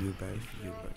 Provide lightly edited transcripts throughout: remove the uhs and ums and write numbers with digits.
you, baby, for you, baby.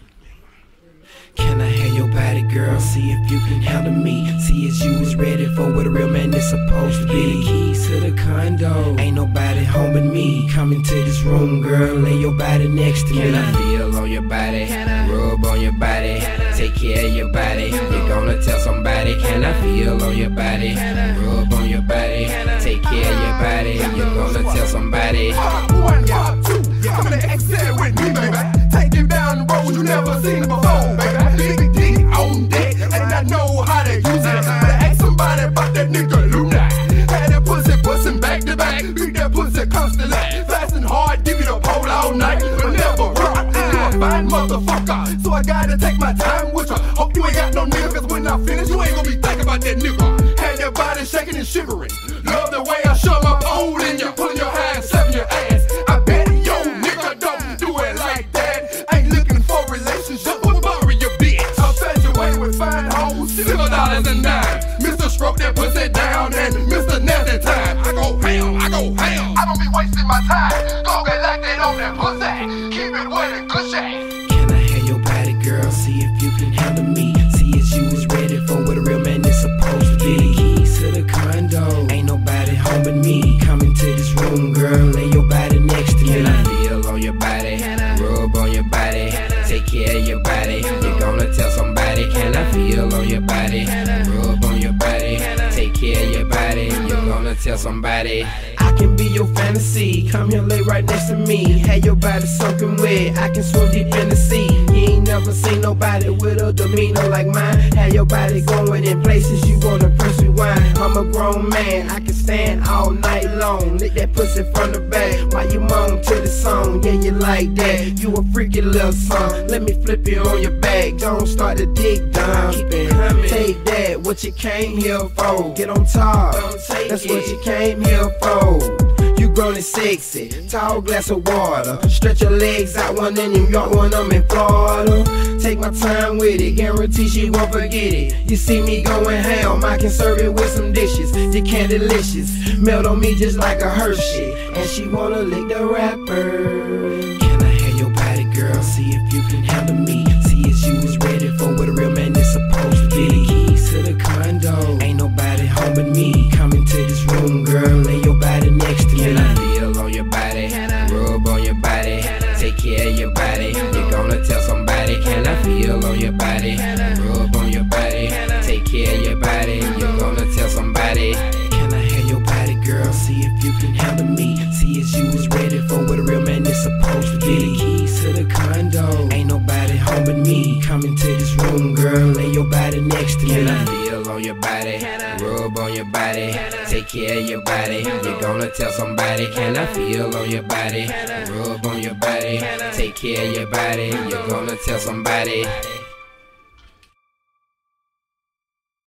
Can I have your body, girl? See if you can handle me. See as you is ready for what a real man is supposed to be. Keys to the condo, ain't nobody home but me. Come into this room, girl, lay your body next to me. Can I feel on your body, rub on your body, take care of your body? You're gonna tell somebody. Can I feel on your body, rub on your body, take care of your body? You're gonna tell somebody. Part 1, part 2, come to exit with me, baby. Take you down the road you never seen before, baby. Big D on deck, and I know how to use it. Better ask somebody about that nigga Luna. Had that pussy bustin' back to back, beat that pussy constantly. Fast and hard, give you the pole all night, but never rock. You a fine motherfucker, so I gotta take my time with ya. Hope you ain't got no nigga, cause when I finish, you ain't gonna be thinking about that nigga. Had your body shaking and shivering. Love the way I shove my pole in ya, pulling your hand, seven your ass. I bet yo nigga don't do it like that. Ain't looking for relationship, but bury your bitch. I'll fetch away with fine hoes, $6 and dimes. Mr. Stroke that pussy down and Mr. Nasty Time. I go ham, I go ham. I don't be wasting my time. Go get like that on that pussy. Keep it wet and cushy. Can I have your body, girl? See if you can handle me. See as you is ready for what a real man is supposed to be. Keys to the condo, ain't nobody home but me. Come into this room, girl, lay your body next to me. Can I feel on your body, rub on your body, take care of your body? You're gonna tell somebody. Can I feel on your body, rub on your body, take care of your body? You're gonna tell somebody. I can be your fantasy, come here, lay right next to me. Have your body soaking wet, I can swim deep in the sea. You ain't never seen nobody with a demeanor like mine. Have your body going in places you wanna press rewind. I'm a grown man, I can stand all night long. Lick that pussy from the back while you moan to the song. Yeah, you like that, you a freaky little song. Let me flip you on your back, don't start to dig down. Keep it humming, take that, what you came here for. Get on top, that's what you came here for. You grown and sexy, tall glass of water. Stretch your legs out, one in New York, one I'm in Florida. Take my time with it, guarantee she won't forget it. You see me going ham, I can serve it with some dishes. You can delicious, melt on me just like a Hershey. And she wanna lick the rapper. Can I have your body, girl? See if you can handle me. See as you is ready for what a real man is supposed to be. Keys to the condo, ain't nobody home but me. Come into this room, girl, lay your body next to me. Can I feel on your body, rub on your body, take care of your body? You're gonna tell somebody. Can I feel on your body, rub on your body, take care of your body? You're gonna tell somebody. Can I have your body, girl? See if you can handle me. See as you is ready for what a real man is supposed to be. Keys to the condo, ain't nobody home but me. Come into this room, girl, lay your body next to me. Can I feel on your body, rub on your body, take care of your body? You're gonna tell somebody. Can I feel on your body, rub on your body, take care of your body? You're gonna tell somebody.